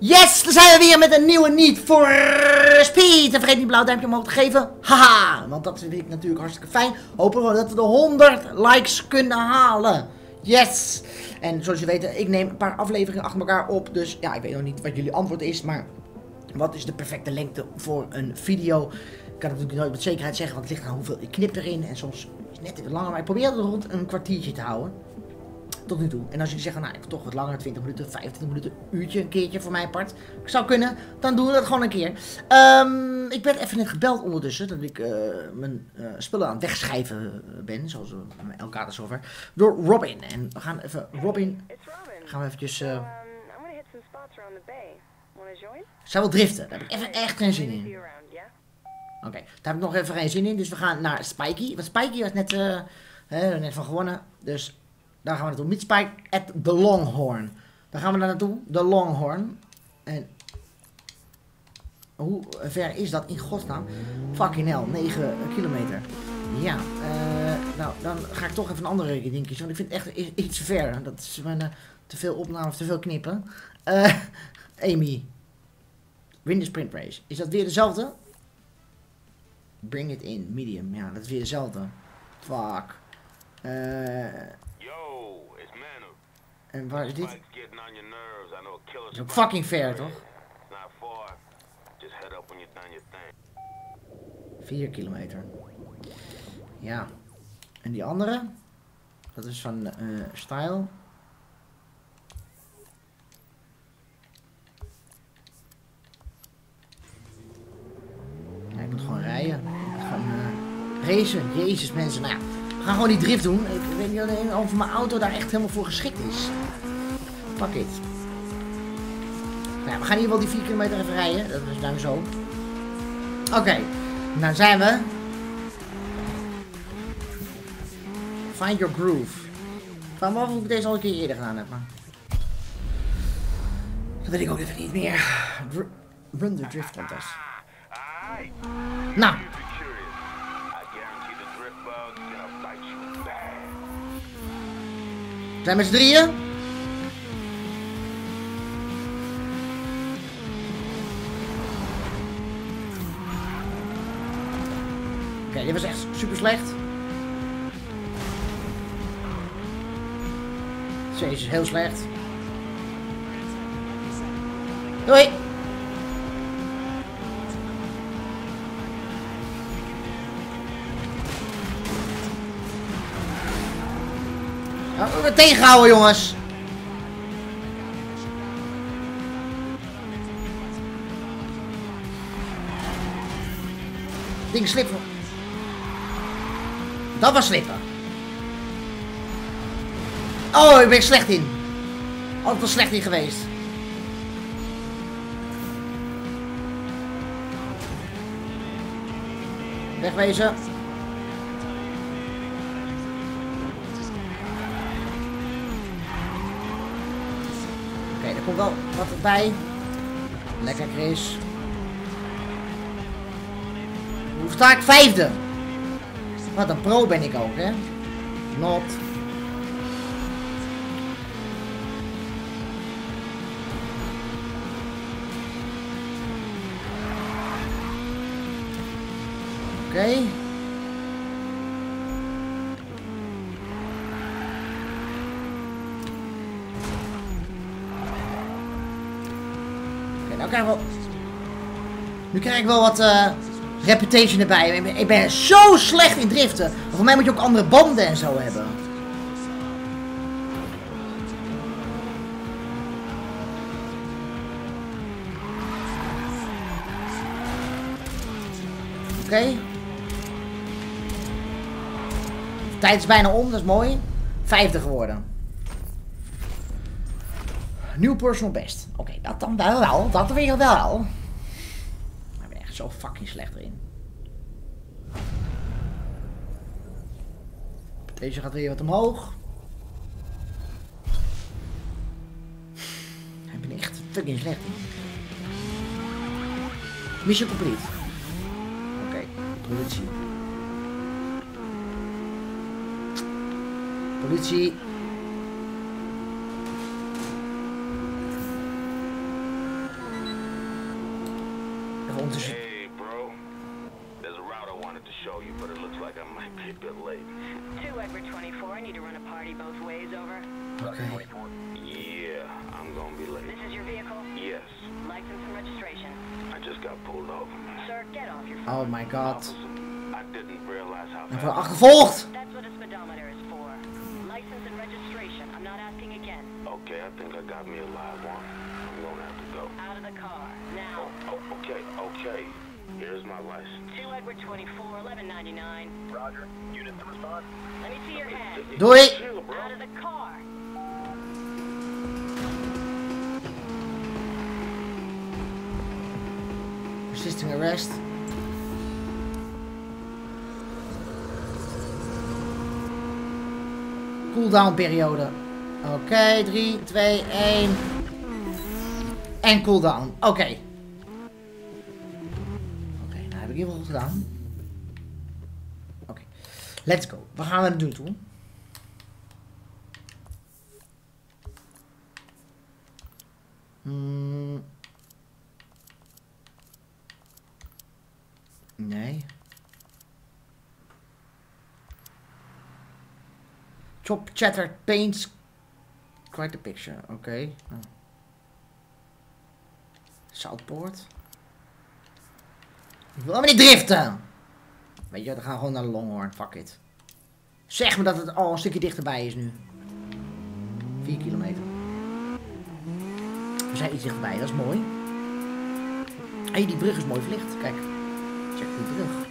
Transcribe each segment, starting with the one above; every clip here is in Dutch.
Yes, dan zijn we weer met een nieuwe Need for Speed. En vergeet niet blauw duimpje omhoog te geven. Haha, want dat vind ik natuurlijk hartstikke fijn. Hopen we dat we de 100 likes kunnen halen. Yes. En zoals jullie weten, ik neem een paar afleveringen achter elkaar op. Dus ja, ik weet nog niet wat jullie antwoord is. Maar wat is de perfecte lengte voor een video? Ik kan het natuurlijk nooit met zekerheid zeggen, want het ligt aan hoeveel ik knip erin. En soms is het net even langer, maar ik probeer het rond een kwartiertje te houden. Tot nu toe. En als jullie zeggen, nou, ik wil toch wat langer, 20 minuten, 25 minuten, uurtje, een keertje voor mijn part. Ik zou kunnen, dan doen we dat gewoon een keer. Ik ben even net gebeld ondertussen, dat ik mijn spullen aan het wegschrijven ben, zoals we elkaar dus over, door Robin. En we gaan even, Robin, gaan we eventjes, zij wil driften, daar heb ik even echt geen zin in. Oké, daar heb ik nog even geen zin in, dus we gaan naar Spikey. Want Spikey was net, net van gewonnen, dus... Daar gaan we naartoe. Meet Spike at the Longhorn. Daar gaan we daar naartoe. De Longhorn. En... Hoe ver is dat in godsnaam? Fucking hell. 9 kilometer. Ja. Nou, dan ga ik toch even een andere ding kiezen. Want ik vind het echt iets ver. Dat is te veel opname of te veel knippen. Amy. Win the sprint race. Is dat weer dezelfde? Bring it in. Medium. Ja, dat is weer dezelfde. Fuck. En waar is dit? Dat is ook fucking fair, toch? 4 kilometer. Ja. En die andere? Dat is van Style. Ja, ik moet gewoon rijden. Ik moet gewoon racen. Jezus mensen, nou ja. We gaan gewoon die drift doen. Ik weet niet alleen of mijn auto daar echt helemaal voor geschikt is. Fuck it. Nou ja, we gaan hier wel die 4 kilometer even rijden. Dat is nou zo. Oké. Nou zijn we. Find your groove. Ik vraag me af of ik deze al een keer eerder gedaan heb. Maar... Dat weet ik ook even niet meer. Run the drift contest. Nou. We zijn met z'n drieën. Oké, dit was echt super slecht. Deze is heel slecht. Doei! Nou, tegenhouden jongens. Ding slippen. Dat was slippen. Oh, ik ben slecht in. Altijd wel slecht in geweest. Wegwezen. Er komt wel wat bij. Lekker Chris. Hoe sta ik? 5e. Wat een pro ben ik ook, hè. Not. Oké. Nu krijg ik wel wat reputation erbij. Ik ben zo slecht in driften. Voor mij moet je ook andere banden en zo hebben. Oké. De tijd is bijna om, dat is mooi. 5e geworden. Nieuw personal best. Oké, dat dan wel. Dat weer wel. Maar ik ben echt zo fucking slecht erin. Deze gaat weer wat omhoog. Ik ben echt fucking slecht in. Mission complete. Oké, politie. Politie. wanted to show you, but it looks like I might be a bit late. 2 Edward 24, I need to run a party both ways, over. Okay. Yeah, I'm gonna be late. This is your vehicle? Yes. License and registration. I just got pulled over. Sir, get off your phone. Oh my god. I didn't realize how Ik word fast. achtervolgd! That's what a speedometer is for. License and registration. I'm not asking again. Okay, I think I got me a live one. I'm gonna have to go. Out of the car. Now. Oh, okay. Here's my license. 2 Edward 24, 1199. Roger. Unit to respond. Let me see your hand. Doei! Chill, bro. Out of the car. Resisting arrest. Cooldown periode. Oké, 3, 2, 1. En cooldown. Oké. Oké, nou heb ik hier wel goed gedaan. Oké. Let's go. Wat gaan we doen toen? Nee. Chop, chatter, paints. Quite the picture. Oké. Southport. Ik wil helemaal niet driften. Weet je, dan gaan we gewoon naar Longhorn. Fuck it. Zeg me dat het al een stukje dichterbij is nu. 4 kilometer. We zijn iets dichterbij, dat is mooi. Hé, die brug is mooi verlicht. Kijk. Check die brug.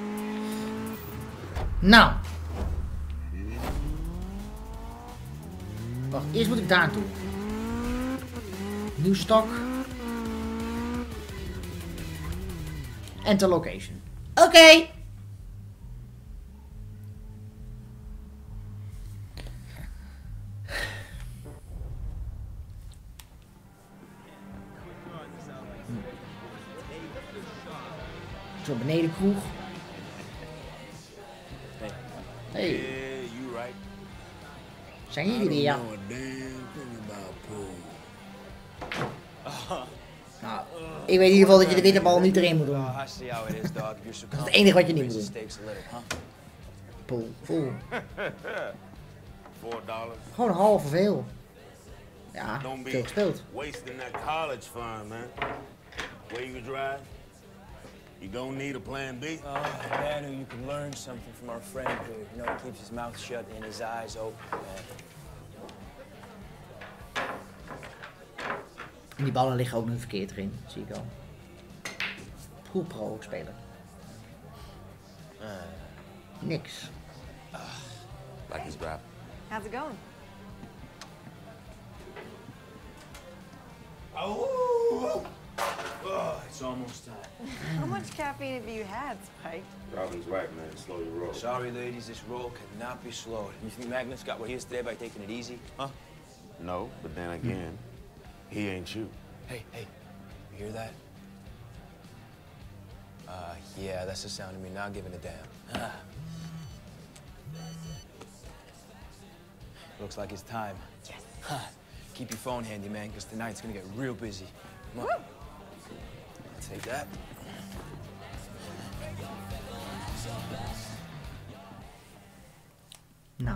Nou. Wacht, eerst moet ik daar naartoe. Nieuw stok. Enter location. Oké. Zo beneden kroeg. Hey. Yeah, you right. Zijn jullie weer? Ja. Know a damn thing about pool. Nou, ik weet in ieder geval dat je de witte bal niet erin moet doen. I see how it is, dog. If you're so Dat is het enige wat je niet moet confident, doen. stakes a little, huh? Pool. Pool. $4. Gewoon half veel. Ja, Don't veel be gespeeld. wasting that college fund, man. Where you drive? You gonna need a plan B? Oh, a man who you can learn something from our friend who, you know, he keeps his mouth shut and his eyes open, man. En die ballen liggen ook nu verkeerd erin, zie ik al. Pool pro speler. Niks. Like his rap. How's it going? Oh, it's almost time. How much caffeine have you had, Spike? Robin's right, man. Slow your roll. Sorry, ladies, this roll cannot be slowed. You think Magnus got what he is today by taking it easy? Huh? No, but then again, he ain't you. Hey, you hear that? Yeah, that's the sound of me not giving a damn. Looks like it's time. Yes. Keep your phone handy, man, because tonight's gonna get real busy. Come on. Woo! Take that. Nou.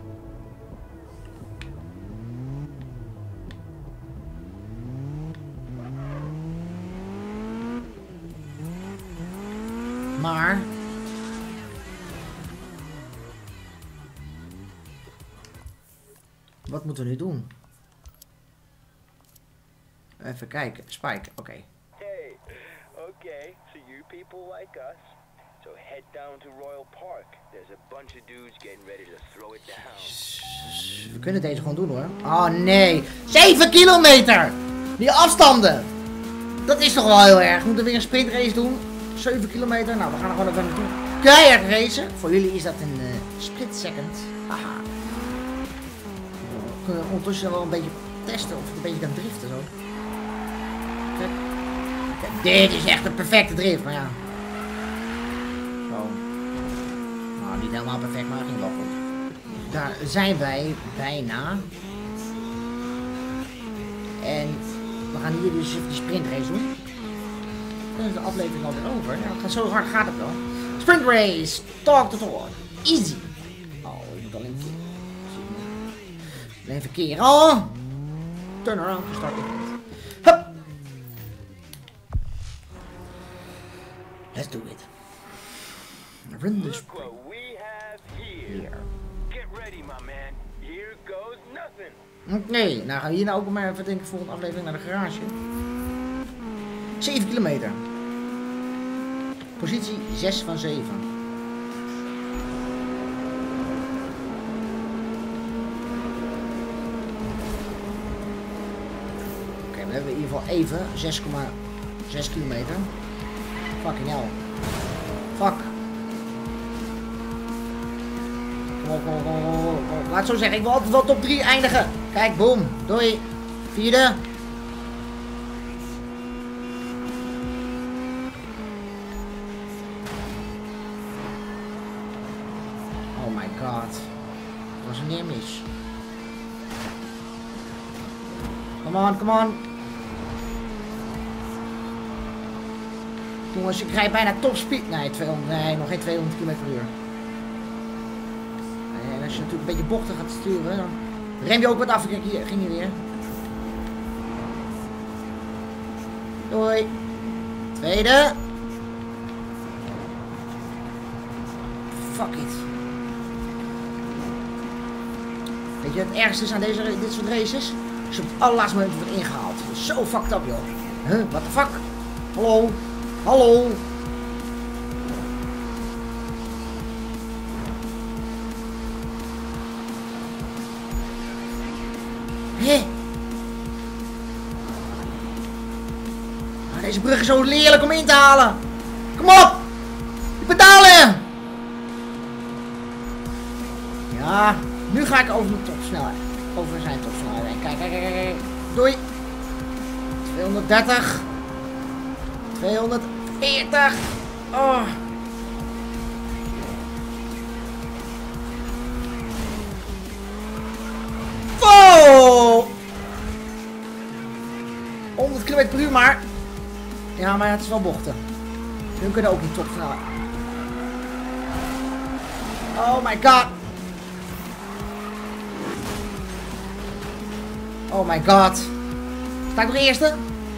Maar. Wat moeten we nu doen? Even kijken. Spike, oké. Hey, okay, so you people like us. So head down to Royal Park. There's a bunch of dudes getting ready to throw it down. We kunnen deze gewoon doen hoor. Oh nee. 7 kilometer! Die afstanden! Dat is toch wel heel erg. We moeten weer een sprintrace doen. 7 kilometer. Nou, we gaan er gewoon even naartoe. Keihard racen. Voor jullie is dat een split second. Haha. We kunnen ondertussen wel een beetje testen of het een beetje kan driften zo. Kijk. Kijk, dit is echt een perfecte drift, maar ja. Zo. Nou, niet helemaal perfect, maar het ging wel goed. Daar zijn wij bijna. En we gaan hier dus even die sprintrace doen. Dan is de aflevering alweer over. Nou, zo hard gaat het wel. Sprint race. Talk to talk. Easy. Oh, ik moet alleen verkeer. Alleen verkeer. Oh. Turn around. Start it. Hup. Let's do it. Run this Look what we have here. Get ready, my man. Here goes nothing. Oké, nou gaan we hier nou ook maar even, denk ik, volgende aflevering naar de garage. 7 kilometer. Positie 6 van 7. Oké, we hebben in ieder geval even 6,6 kilometer. Fucking hell. Fuck. Kom. Laat het zo zeggen, ik wil altijd wel top 3 eindigen. Kijk, boom. Doei. 4e. Oh my god. Dat was een neermis. Come on. Jongens, ik rijd bijna topspeed. Nee, nog geen 200 km per uur. En als je natuurlijk een beetje bochten gaat sturen, dan rem je ook wat af. Kijk, hier ging je weer. Doei. 2e. Fuck it. Weet je wat het ergste is aan dit soort races? Als je op het allerlaatste moment wordt ingehaald. Zo fucked up, joh. Huh? What the fuck? Hallo. Hé? Deze brug is zo lelijk om in te halen. Kom op! Die pedalen! Ja, nu ga ik over mijn topsnelheid. Over zijn topsnelheid heen. Kijk. Doei. 230. 240. Oh. Wow! 100 km per uur maar. Ja, maar het is wel bochten. Hun kunnen ook niet topsnelheid. Oh my god. Oh my god. Sta ik nog eerste?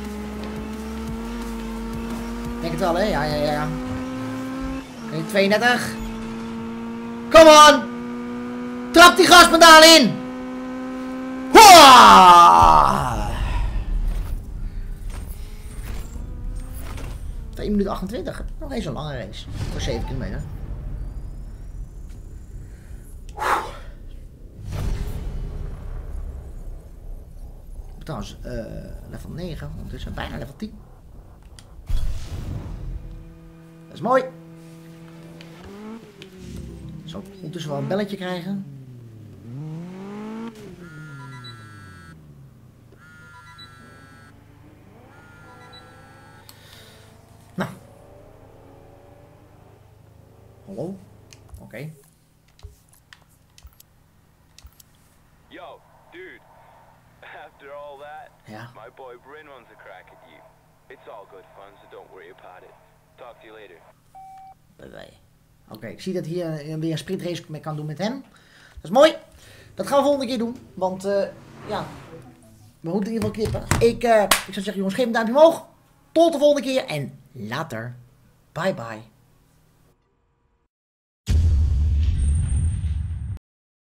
Denk het wel, hè? Ja. Oké, 32. Come on! Trap die gaspedaal in! Hooah! 2 minuten 28. Nog eens een lange race. Voor 7 kilometer. Trouwens, level 9. Ondertussen bijna level 10. Dat is mooi. Zal ik ondertussen wel een belletje krijgen. Nou. Hallo? Oké. Yo, dude. After all that, Ja. my boy Bryn wants a crack at you. It's all good fun, so don't worry about it. Talk to you later. Bye. Oké, ik zie dat hier weer een sprintrace mee kan doen met hem. Dat is mooi. Dat gaan we volgende keer doen. Want ja, we moeten in ieder geval knippen. Ik zou zeggen, jongens, geef een duimpje omhoog. Tot de volgende keer en later. Bye bye.